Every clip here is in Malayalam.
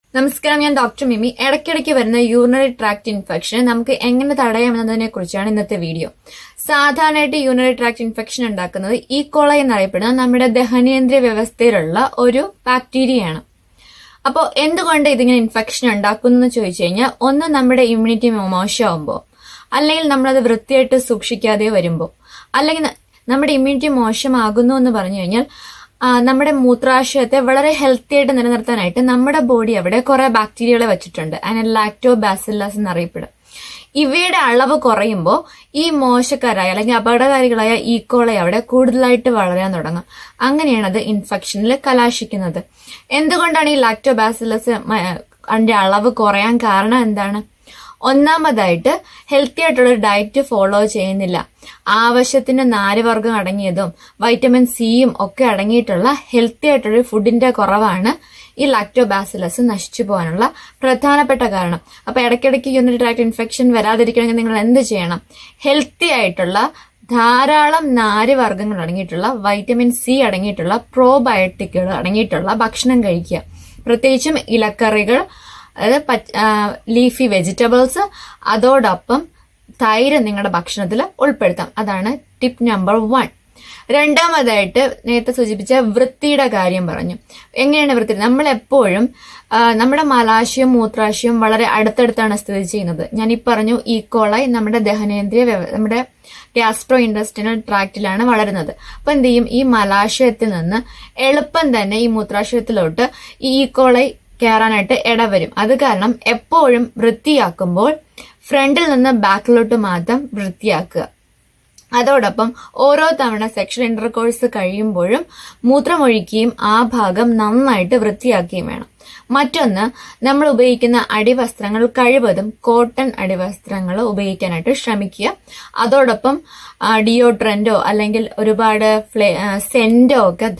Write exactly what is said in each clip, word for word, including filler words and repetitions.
നമസ്കാരം, ഞാൻ ഡോക്ടർ മിമി. ഇടയ്ക്കിടയ്ക്ക് വരുന്ന യൂറിനറി ട്രാക്ട് ഇൻഫെക്ഷൻ നമുക്ക് എങ്ങനെ തടയാമെന്നതിനെ കുറിച്ചാണ് ഇന്നത്തെ വീഡിയോ. സാധാരണയായിട്ട് യൂറിനറി ട്രാക്ട് ഇൻഫെക്ഷൻ ഉണ്ടാക്കുന്നത് ഈ കോളൈ എന്നറിയപ്പെടുന്ന നമ്മുടെ ദഹനേന്ദ്രിയ വ്യവസ്ഥയിലുള്ള ഒരു ബാക്ടീരിയയാണ്. അപ്പോൾ എന്തുകൊണ്ട് ഇതിങ്ങനെ ഇൻഫെക്ഷൻ ഉണ്ടാക്കുന്നു എന്ന് ചോദിച്ചു കഴിഞ്ഞാൽ, ഒന്ന് നമ്മുടെ ഇമ്മ്യൂണിറ്റി മോശമാകുമ്പോൾ, അല്ലെങ്കിൽ നമ്മളത് വൃത്തിയായിട്ട് സൂക്ഷിക്കാതെ വരുമ്പോൾ, അല്ലെങ്കിൽ നമ്മുടെ ഇമ്മ്യൂണിറ്റി മോശമാകുന്നു എന്ന് പറഞ്ഞു കഴിഞ്ഞാൽ നമ്മുടെ മൂത്രാശയത്തെ വളരെ ഹെൽത്തി ആയിട്ട് നിലനിർത്താനായിട്ട് നമ്മുടെ ബോഡി അവിടെ കുറെ ബാക്ടീരിയകളെ വെച്ചിട്ടുണ്ട്. അതിനെ ലാക്ടോബാസില്ലസ് എന്നറിയപ്പെടും. ഇവയുടെ അളവ് കുറയുമ്പോൾ ഈ മോശക്കാരായ അല്ലെങ്കിൽ അപകടകാരികളായ ഈക്കോളെ അവിടെ കൂടുതലായിട്ട് വളരാൻ തുടങ്ങും. അങ്ങനെയാണ് അത് ഇൻഫെക്ഷനിൽ കലാശിക്കുന്നത്. എന്തുകൊണ്ടാണ് ഈ ലാക്ടോബാസില്ലസ് അതിന്റെ അളവ് കുറയാൻ കാരണം എന്താണ്? ഒന്നാമതായിട്ട് ഹെൽത്തി ആയിട്ടുള്ള ഒരു ഡയറ്റ് ഫോളോ ചെയ്യുന്നില്ല. ആവശ്യത്തിന് നാരുവർഗ്ഗം അടങ്ങിയതും വൈറ്റമിൻ സിയും ഒക്കെ അടങ്ങിയിട്ടുള്ള ഹെൽത്തി ആയിട്ടുള്ള ഫുഡിന്റെ കുറവാണ് ഈ ലാക്ടോബാസിലസ് നശിച്ചു പോകാനുള്ള പ്രധാനപ്പെട്ട കാരണം. അപ്പൊ ഇടയ്ക്കിടയ്ക്ക് യൂറിനറി ട്രാക്ട് ഇൻഫെക്ഷൻ വരാതിരിക്കണമെങ്കിൽ നിങ്ങൾ എന്ത് ചെയ്യണം? ഹെൽത്തി ആയിട്ടുള്ള ധാരാളം നാരുവർഗ്ഗങ്ങൾ അടങ്ങിയിട്ടുള്ള വൈറ്റമിൻ സി അടങ്ങിയിട്ടുള്ള പ്രോബയോട്ടിക്കുകൾ അടങ്ങിയിട്ടുള്ള ഭക്ഷണം കഴിക്കുക. പ്രത്യേകിച്ചും ഇലക്കറികൾ, അതായത് ലീഫി വെജിറ്റബിൾസ്, അതോടൊപ്പം തൈര് നിങ്ങളുടെ ഭക്ഷണത്തിൽ ഉൾപ്പെടുത്താം. അതാണ് ടിപ്പ് നമ്പർ വൺ. രണ്ടാമതായിട്ട് നേരത്തെ സൂചിപ്പിച്ച വൃത്തിയുടെ കാര്യം പറഞ്ഞു. എങ്ങനെയാണ് വൃത്തി? നമ്മൾ എപ്പോഴും നമ്മുടെ മലാശയവും മൂത്രാശയവും വളരെ അടുത്തടുത്താണ് സ്ഥിതി ചെയ്യുന്നത്. ഞാൻ ഈ പറഞ്ഞു, ഈക്കോളൈ നമ്മുടെ ദഹനേന്ദ്രിയ നമ്മുടെ ഗ്യാസ്ട്രോ ഇൻഡസ്ട്രിയൽ ട്രാക്റ്റിലാണ് വളരുന്നത്. അപ്പൊ എന്ത് ചെയ്യും? ഈ മലാശയത്തിൽ നിന്ന് എളുപ്പം തന്നെ ഈ മൂത്രാശയത്തിലോട്ട് ഈ ഈക്കോളൈ കയറാനായിട്ട് ഇടവരും. അത് കാരണം എപ്പോഴും വൃത്തിയാക്കുമ്പോൾ ഫ്രണ്ടിൽ നിന്ന് ബാക്കിലോട്ട് മാത്രം വൃത്തിയാക്കുക. അതോടൊപ്പം ഓരോ തവണ സെക്ഷൽ ഇന്റർകോഴ്സ് കഴിയുമ്പോഴും മൂത്രമൊഴിക്കുകയും ആ ഭാഗം നന്നായിട്ട് വൃത്തിയാക്കുകയും വേണം. മറ്റൊന്ന്, നമ്മൾ ഉപയോഗിക്കുന്ന അടിവസ്ത്രങ്ങൾ കഴിവതും കോട്ടൺ അടിവസ്ത്രങ്ങൾ ഉപയോഗിക്കാനായിട്ട് ശ്രമിക്കുക. അതോടൊപ്പം ഡിയോഡ്രന്റോ അല്ലെങ്കിൽ ഒരുപാട് ഫ്ലേ സെന്റോ ഒക്കെ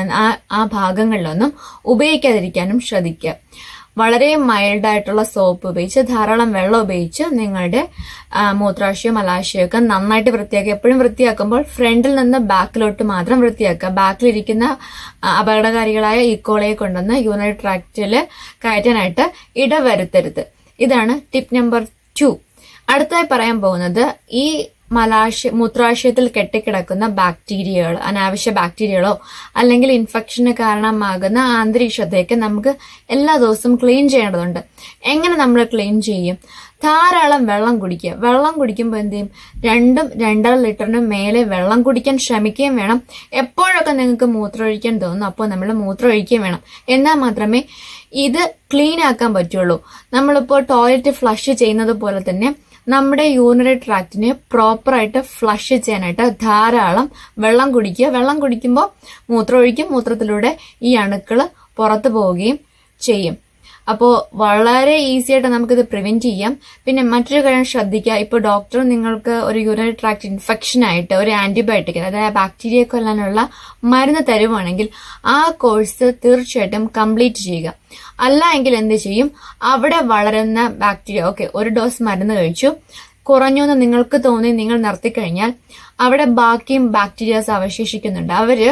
ആ ഭാഗങ്ങളിലൊന്നും ഉപയോഗിക്കാതിരിക്കാനും ശ്രദ്ധിക്കുക. വളരെ മൈൽഡ് ആയിട്ടുള്ള സോപ്പ് ഉപയോഗിച്ച് ധാരാളം വെള്ളം ഉപയോഗിച്ച് നിങ്ങളുടെ മൂത്രാശയം മലാശയം ഒക്കെ നന്നായിട്ട് വൃത്തിയാക്കുക. എപ്പോഴും വൃത്തിയാക്കുമ്പോൾ ഫ്രണ്ടിൽ നിന്ന് ബാക്കിലോട്ട് മാത്രം വൃത്തിയാക്കുക. ബാക്കിലിരിക്കുന്ന അപകടകാരികളായ ഈക്കോളയെ കൊണ്ടുവന്ന് യൂറിനറി ട്രാക്റ്റില് കയറ്റാനായിട്ട് ഇടവരുത്തരുത്. ഇതാണ് ടിപ്പ് നമ്പർ ടു. അടുത്തായി പറയാൻ പോകുന്നത്, ഈ മലാശയ മൂത്രാശയത്തിൽ കെട്ടിക്കിടക്കുന്ന ബാക്ടീരിയകൾ, അനാവശ്യ ബാക്ടീരിയകളോ അല്ലെങ്കിൽ ഇൻഫെക്ഷന് കാരണമാകുന്ന ആന്തരീക്ഷത്തേക്ക് നമുക്ക് എല്ലാ ദിവസവും ക്ലീൻ ചെയ്യേണ്ടതുണ്ട്. എങ്ങനെ നമ്മൾ ക്ലീൻ ചെയ്യും? ധാരാളം വെള്ളം കുടിക്കുക. വെള്ളം കുടിക്കുമ്പോൾ എന്ത് ചെയ്യും? രണ്ടും രണ്ടര ലിറ്ററിന് മേലെ വെള്ളം കുടിക്കാൻ ശ്രമിക്കുകയും വേണം. എപ്പോഴൊക്കെ നിങ്ങൾക്ക് മൂത്രമൊഴിക്കാൻ തോന്നുന്നു അപ്പോൾ നമ്മൾ മൂത്രമൊഴിക്കുകയും വേണം. എന്നാൽ മാത്രമേ ഇത് ക്ലീൻ ആക്കാൻ പറ്റുള്ളൂ. നമ്മളിപ്പോൾ ടോയ്ലറ്റ് ഫ്ലഷ് ചെയ്യുന്നത് പോലെ തന്നെ നമ്മുടെ യൂറിനറി ട്രാക്റ്റിനെ പ്രോപ്പറായിട്ട് ഫ്ലഷ് ചെയ്യാനായിട്ട് ധാരാളം വെള്ളം കുടിക്കുക. വെള്ളം കുടിക്കുമ്പോൾ മൂത്രമൊഴിക്കും. മൂത്രത്തിലൂടെ ഈ അണുക്കൾ പുറത്തു പോവുകയും ചെയ്യും. അപ്പോൾ വളരെ ഈസി ആയിട്ട് നമുക്കിത് പ്രിവെന്റ് ചെയ്യാം. പിന്നെ മറ്റൊരു കാര്യം ശ്രദ്ധിക്കുക, ഇപ്പോൾ ഡോക്ടർ നിങ്ങൾക്ക് ഒരു യൂറിനറി ട്രാക്ട് ഇൻഫെക്ഷൻ ആയിട്ട് ഒരു ആന്റിബയോട്ടിക്, അതായത് ബാക്ടീരിയ കൊല്ലാനുള്ള മരുന്ന് തരുവാണെങ്കിൽ ആ കോഴ്സ് തീർച്ചയായിട്ടും കംപ്ലീറ്റ് ചെയ്യുക. അല്ല എങ്കിൽ എന്ത് ചെയ്യും? അവിടെ വളരുന്ന ബാക്ടീരിയ, ഓക്കെ ഒരു ഡോസ് മരുന്ന് കഴിച്ചു, കുറഞ്ഞു എന്ന് നിങ്ങൾക്ക് തോന്നി നിങ്ങൾ നിർത്തിക്കഴിഞ്ഞാൽ അവിടെ ബാക്കിയും ബാക്ടീരിയാസ് അവശേഷിക്കുന്നുണ്ട്. അവര്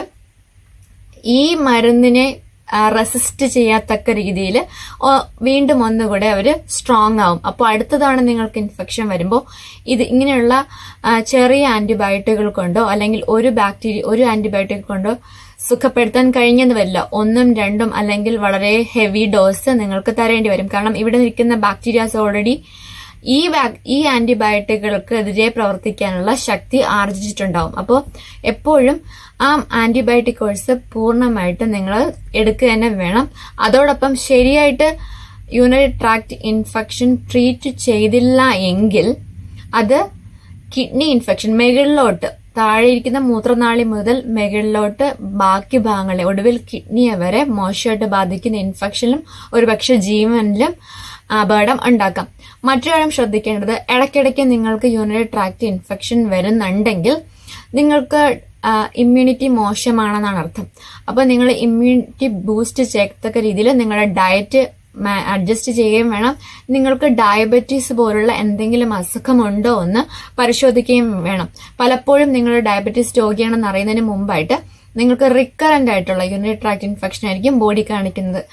ഈ മരുന്നിനെ റെസിസ്റ്റ് ചെയ്യാത്തക്ക രീതിയിൽ വീണ്ടും ഒന്നുകൂടെ അവര് സ്ട്രോങ് ആവും. അപ്പോൾ അടുത്ത തവണ നിങ്ങൾക്ക് ഇൻഫെക്ഷൻ വരുമ്പോൾ ഇത് ഇങ്ങനെയുള്ള ചെറിയ ആന്റിബയോട്ടിക്കുകൾ കൊണ്ടോ അല്ലെങ്കിൽ ഒരു ബാക്ടീരിയ ഒരു ആന്റിബയോട്ടിക് കൊണ്ടോ സുഖപ്പെടുത്താൻ കഴിഞ്ഞെന്ന് വരില്ല. ഒന്നും രണ്ടും അല്ലെങ്കിൽ വളരെ ഹെവി ഡോസ് നിങ്ങൾക്ക് തരേണ്ടി വരും. കാരണം ഇവിടെ നിൽക്കുന്ന ബാക്ടീരിയാസ് ഓൾറെഡി ഈ ഈ ആന്റിബയോട്ടിക്കുകൾക്ക് എതിരെ പ്രവർത്തിക്കാനുള്ള ശക്തി ആർജിച്ചിട്ടുണ്ടാവും. അപ്പോൾ എപ്പോഴും ആ ആന്റിബയോട്ടിക് കോഴ്സ് പൂർണ്ണമായിട്ട് നിങ്ങൾ എടുക്കുക തന്നെ വേണം. അതോടൊപ്പം ശരിയായിട്ട് യൂറിനറി ട്രാക്ട് ഇൻഫെക്ഷൻ ട്രീറ്റ് ചെയ്തില്ല എങ്കിൽ അത് കിഡ്നി ഇൻഫെക്ഷൻ, മുകളിലോട്ട് താഴെ ഇരിക്കുന്ന മൂത്രനാളി മുതൽ മുകളിലോട്ട് ബാക്കി ഭാഗങ്ങളെ ഒടുവിൽ കിഡ്നിയെ വരെ മോശമായിട്ട് ബാധിക്കുന്ന ഇൻഫെക്ഷനിലും ഒരുപക്ഷെ ജീവനിലും അപകടം ഉണ്ടാക്കാം. മറ്റൊരു കാര്യം ശ്രദ്ധിക്കേണ്ടത്, ഇടയ്ക്കിടയ്ക്ക് നിങ്ങൾക്ക് യൂറിനറി ട്രാക്ട് ഇൻഫെക്ഷൻ വരുന്നുണ്ടെങ്കിൽ നിങ്ങൾക്ക് ഇമ്മ്യൂണിറ്റി മോശമാണെന്നാണ് അർത്ഥം. അപ്പൊ നിങ്ങൾ ഇമ്മ്യൂണിറ്റി ബൂസ്റ്റ് ചെയ്യത്തക്ക രീതിയിൽ നിങ്ങളുടെ ഡയറ്റ് അഡ്ജസ്റ്റ് ചെയ്യുകയും വേണം. നിങ്ങൾക്ക് ഡയബറ്റീസ് പോലുള്ള എന്തെങ്കിലും അസുഖമുണ്ടോ എന്ന് പരിശോധിക്കുകയും വേണം. പലപ്പോഴും നിങ്ങൾ ഡയബറ്റീസ് രോഗിയാണെന്ന് അറിയുന്നതിന് മുമ്പായിട്ട് നിങ്ങൾക്ക് റിക്കറന്റ് ആയിട്ടുള്ള യൂറിനറി ട്രാക്ട് ഇൻഫെക്ഷൻ ആയിരിക്കും ബോഡി കാണിക്കുന്നത്.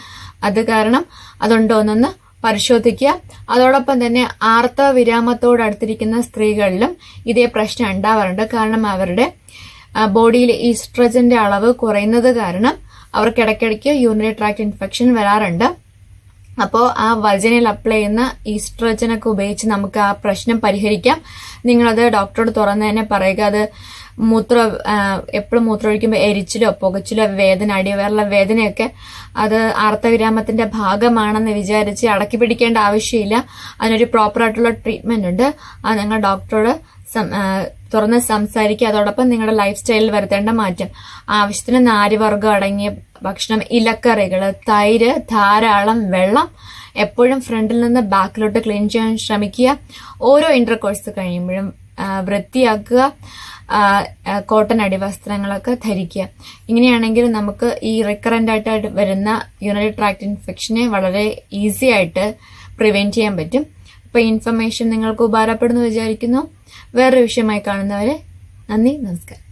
അത് കാരണം അതുണ്ടോ എന്നൊന്ന് പരിശോധിക്കുക. അതോടൊപ്പം തന്നെ ആർത്തവ വിരാമത്തോടടുത്തിരിക്കുന്ന സ്ത്രീകളിലും ഇതേ പ്രശ്നം ഉണ്ടാവാറുണ്ട്. കാരണം അവരുടെ ബോഡിയിൽ ഈസ്ട്രജന്റെ അളവ് കുറയുന്നത് കാരണം അവർക്ക് ഇടയ്ക്കിടയ്ക്ക് യൂറിനറി ട്രാക്ട് ഇൻഫെക്ഷൻ വരാറുണ്ട്. അപ്പോൾ ആ വജനയിൽ അപ്ലൈ ചെയ്യുന്ന ഈസ്ട്രജനൊക്കെ ഉപയോഗിച്ച് നമുക്ക് ആ പ്രശ്നം പരിഹരിക്കാം. നിങ്ങളത് ഡോക്ടറോട് തുറന്ന് തന്നെ പറയുക. അത് മൂത്ര എപ്പോഴും മൂത്രമൊഴിക്കുമ്പോൾ എരിച്ചിലോ പുകച്ചിലോ വേദന, അടിവയറുള്ള വേദനയൊക്കെ അത് ആർത്തവിരാമത്തിന്റെ ഭാഗമാണെന്ന് വിചാരിച്ച് അടക്കി പിടിക്കേണ്ട ആവശ്യമില്ല. അതിനൊരു പ്രോപ്പറായിട്ടുള്ള ട്രീറ്റ്മെന്റ് ഉണ്ട്. അത് നിങ്ങൾ ഡോക്ടറോട് തുറന്ന് സംസാരിക്കുക. അതോടൊപ്പം നിങ്ങളുടെ ലൈഫ് സ്റ്റൈലിൽ വരുത്തേണ്ട മാറ്റം, ആവശ്യത്തിന് നാരുവർഗ്ഗം അടങ്ങിയ ഭക്ഷണം, ഇലക്കറികള്, തൈര്, ധാരാളം വെള്ളം, എപ്പോഴും ഫ്രണ്ടിൽ നിന്ന് ബാക്കിലോട്ട് ക്ലീൻ ചെയ്യാൻ ശ്രമിക്കുക. ഓരോ ഇന്റർകോഴ്സ് കഴിയുമ്പോഴും വൃത്തിയാക്കുക. കോട്ടൺ അടിവസ്ത്രങ്ങളൊക്കെ ധരിക്കുക. ഇങ്ങനെയാണെങ്കിൽ നമുക്ക് ഈ റിക്കറന്റ് ആയിട്ട് വരുന്ന യൂറിനറി ട്രാക്ട് ഇൻഫെക്ഷനെ വളരെ ഈസി ആയിട്ട് പ്രിവെന്റ് ചെയ്യാൻ പറ്റും. അപ്പൊ ഈ ഇൻഫർമേഷൻ നിങ്ങൾക്ക് ഉപകാരപ്പെടുന്നു വിചാരിക്കുന്നു. വേറൊരു വിഷയമായി കാണുന്നവരെ നന്ദി, നമസ്കാരം.